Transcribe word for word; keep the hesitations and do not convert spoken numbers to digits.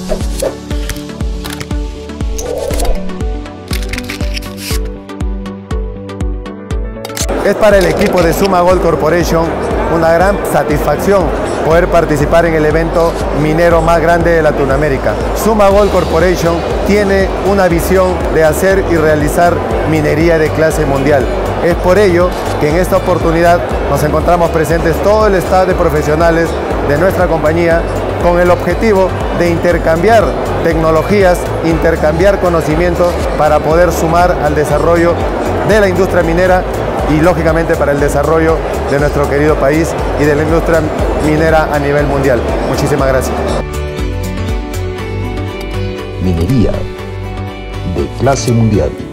Es para el equipo de Suma Gold Corporation una gran satisfacción poder participar en el evento minero más grande de Latinoamérica. Suma Gold Corporation tiene una visión de hacer y realizar minería de clase mundial. Es por ello que en esta oportunidad nos encontramos presentes todo el staff de profesionales de nuestra compañía con el objetivo de intercambiar tecnologías, intercambiar conocimientos para poder sumar al desarrollo de la industria minera y lógicamente para el desarrollo de nuestro querido país y de la industria minera a nivel mundial. Muchísimas gracias. Minería de clase mundial.